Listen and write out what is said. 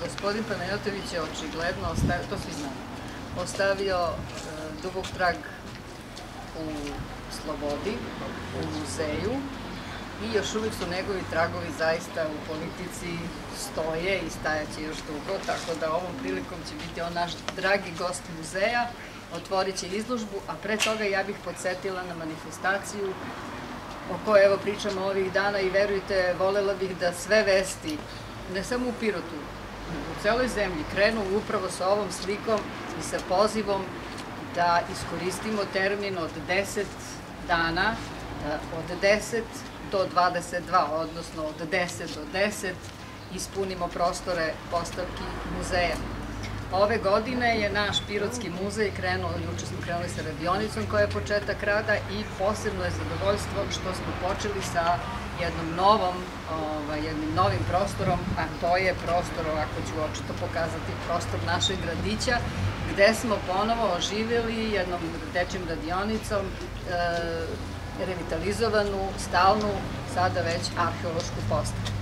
Gospodin Panajotović je očigledno ostavio, to svi znamo, ostavio dubok trag u slobodi, u muzeju i još uvijek su njegovi tragovi zaista u politici stoje i stajaće još dugo, tako da ovom prilikom će biti on naš dragi gost muzeja, otvorit će izložbu, a pre toga ja bih podsjetila na manifestaciju o kojoj evo pričamo ovih dana i verujte, volela bih da sve vesti, ne samo u Pirotu, u celoj zemlji, krenu upravo sa ovom slikom i sa pozivom da iskoristimo termin od 10 dana, od 10 do 22, odnosno od 10 do 10, ispunimo prostore postavki muzeja. Ove godine je naš Pirotski muzej krenuo, juče smo krenuli sa radionicom koja je početak rada i posebno je zadovoljstvo što smo počeli sa jednim novim prostorom, a to je prostor, ovako ću očito pokazati, prostor našeg gradića, gde smo ponovo oživjeli jednom dečjim radionicom revitalizovanu, stalnu, sada već arheološku postavu.